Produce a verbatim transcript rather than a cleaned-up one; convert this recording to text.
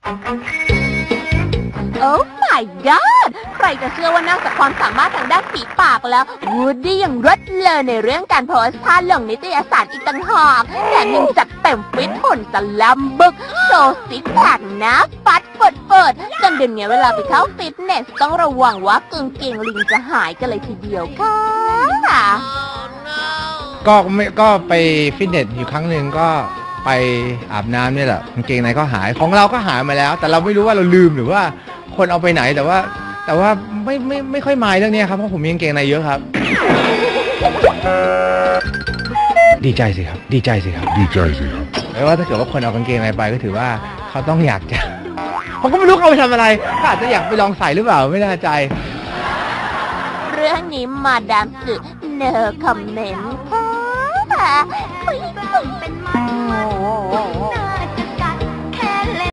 โอ้ my god ใครจะเชื่อว่านอกจากความสามารถทางด้านฝีปากแล้ววูดดี้ยังรดเลยในเรื่องการโพสท่าลงนิตยสารอีกต่างหากแถมยังจัดเต็มฟิตหุ่นสลัมบึกโชว์ซิกแพคนะฟัดเปิดเปิดจนเดี๋ยวนี้เวลาไปเข้าฟิตเนสต้องระวังว่ากางเกงลิงจะหายกันเลยทีเดียวค่ะก็ไม่ก็ไปฟิตเนสอยู่ครั้งหนึ่งก็ไปอาบน้ำนี่แหละกางเกงในก็หายของเราก็หายมาแล้วแต่เราไม่รู้ว่าเราลืมหรือว่าคนเอาไปไหนแต่ว่าแต่ว่าไม่ไม่ไม่ค่อยมายเรื่องนี้ครับเพราะผมมีกางเกงในเยอะครับดีใจสิครับดีใจสิครับดีใจสิครับแปลว่าถ้าเกิดว่าคนเอากางเกงในไปก็ถือว่าเขาต้องอยากจะผมก็ไม่รู้เขาไปทำอะไรเขาอาจจะอยากไปลองใส่หรือเปล่าไม่แน่ใจเรื่องนี้มาดามสื่อเนอคอมเมนต์ค่ะคุยเป็น